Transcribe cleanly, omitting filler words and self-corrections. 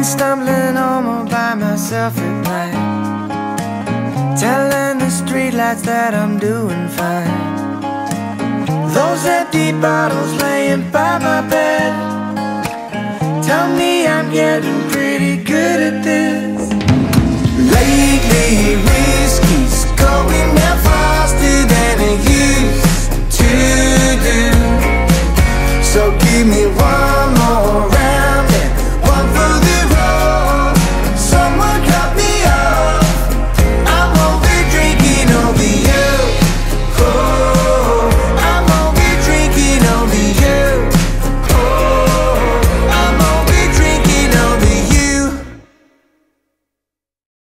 stumbling home all by myself at night, telling the streetlights that I'm doing fine. Those empty bottles laying by my bed tell me I'm getting pretty good at this. Lately